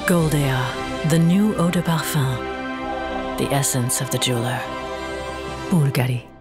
Goldea, the new eau de parfum, the essence of the jeweler. Bulgari.